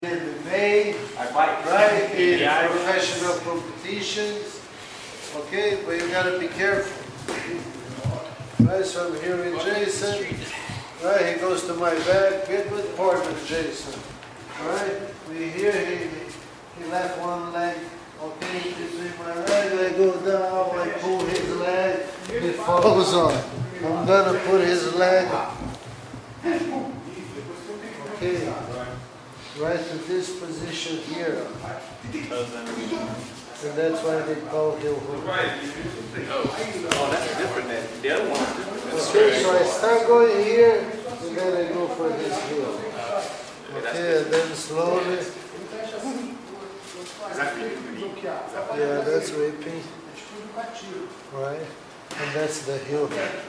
MMA, right? In professional competitions. Okay, but you gotta be careful. Right, so I'm here with Jason. Right, he goes to my back. Get good partner, Jason. Right, we here, he left one leg. Okay, between my leg, I go down, I pull his leg, he falls on. I'm gonna put his leg, okay, right to this position here. And that's why they call heel hook. Oh, that's different than the other one. Okay, so I start going here, and then I go for his heel. Okay, and then slowly. Yeah, that's raping. Right? And that's the heel.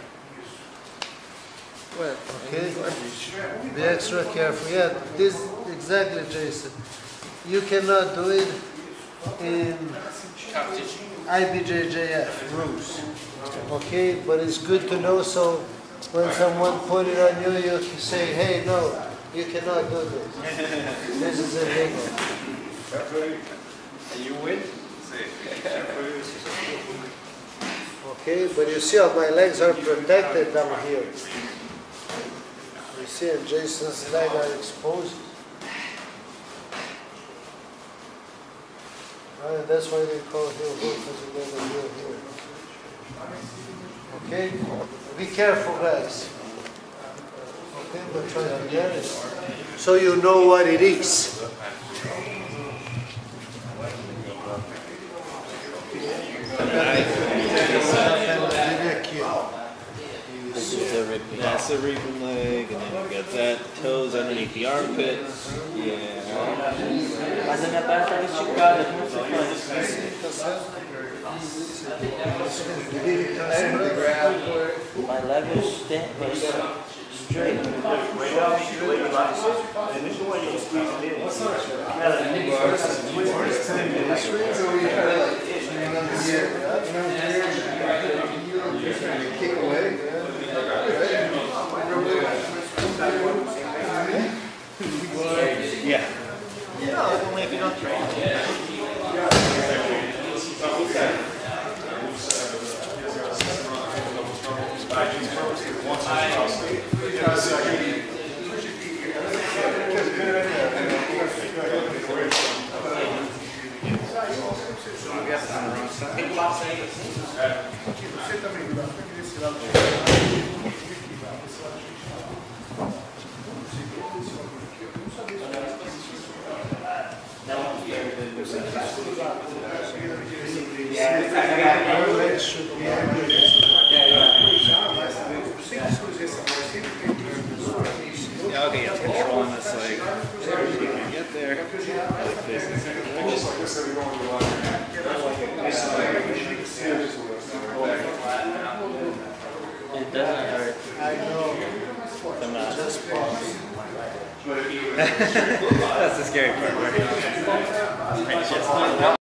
Okay? Be extra careful. Yeah, this exactly, Jason. You cannot do it in IBJJF rules. Okay? But it's good to know, so when someone put it on you, you can say, hey, no, you cannot do this. This is illegal. And you win? Okay, but you see how my legs are protected down here. You see, and Jason's legs are exposed. Right, that's why they call heel hook, because you get the heel here. Okay? Be careful, guys. Okay, but try to get it. So you know what it is. That's the reaping leg, and then you got that toes underneath the armpits. Yeah. Mas a minha perna estava esticada, como você faz? My leg was straight. Kick away. Yeah. No, only if you don't train. Yeah, okay, yeah, controlling this leg. You can get there. Like this. It doesn't hurt. I know. I'm not. Just pause. That's the scary part, right?